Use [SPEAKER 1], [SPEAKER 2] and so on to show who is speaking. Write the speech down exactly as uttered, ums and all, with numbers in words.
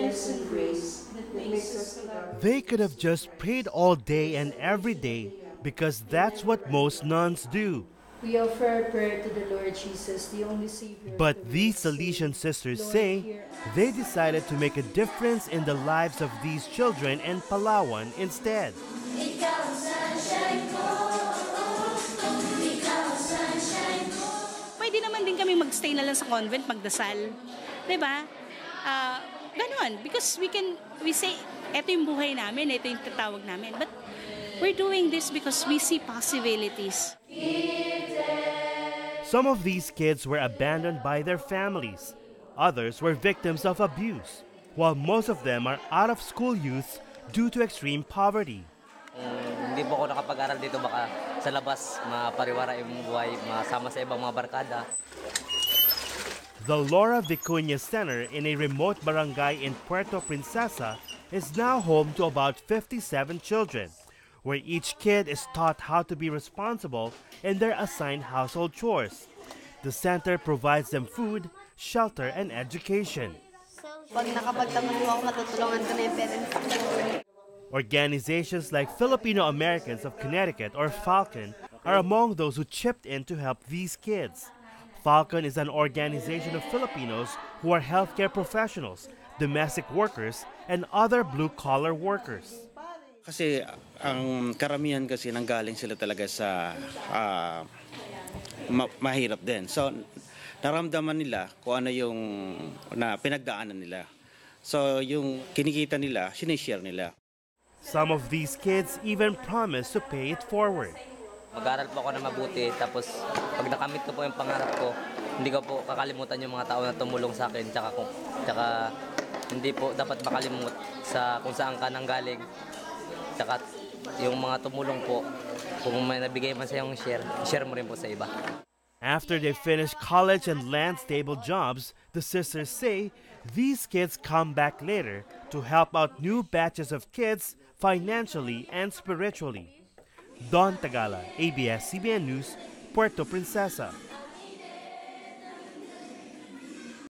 [SPEAKER 1] goodness and grace that makes us love.
[SPEAKER 2] They could have just prayed all day and every day because that's what most nuns do.
[SPEAKER 1] We offer our prayer to the Lord Jesus, the only Savior.
[SPEAKER 2] But these Salesian sisters say they decided to make a difference in the lives of these children in Palawan instead.
[SPEAKER 3] Pwede naman din kami magstay na lang sa convent, magdasal. Diba? Uh, ganon. Because we can, we say, eto yung buhay namin, eto yung tatawag namin. But we're doing this because we see possibilities.
[SPEAKER 2] Some of these kids were abandoned by their families. Others were victims of abuse, while most of them are out-of-school youths due to extreme poverty.
[SPEAKER 4] Um, hindi po ako nakapag-aral dito, baka sa labas mapariwara yung buhay, masama sa ibang mga barkada.
[SPEAKER 2] The Laura Vicuña Center in a remote barangay in Puerto Princesa is now home to about fifty-seven children, where each kid is taught how to be responsible in their assigned household chores. The center provides them food, shelter, and education.
[SPEAKER 5] Pag nakapagtamad mo ako, matutulungan ko na yung parents ko.
[SPEAKER 2] Organizations like Filipino Americans of Connecticut, or Falcon, are among those who chipped in to help these kids. Falcon is an organization of Filipinos who are healthcare professionals, domestic workers, and other blue-collar workers.
[SPEAKER 6] Kasi ang karamihan kasi nanggaling sila talaga sa uh, ma- mahirap din. So naramdaman nila kung ano yung na pinagdaanan nila. So yung kinikita nila, sinishare nila.
[SPEAKER 2] Some of these kids even promise to pay it forward.
[SPEAKER 4] Mag-aral po ako na mabuti, tapos pag nakamit ko po yung pangarap ko, hindi ko po kakalimutan yung mga tao na tumulong sa akin, tsaka, kung, tsaka hindi po dapat makalimut sa kung saan ka nanggaling. Tsaka yung mga tumulong po, kung may nabigay man sa yung share, share mo rin po sa iba.
[SPEAKER 2] After they finish college and land stable jobs, the sisters say these kids come back later to help out new batches of kids financially and spiritually. Don Tagala, A B S C B N News, Puerto Princesa.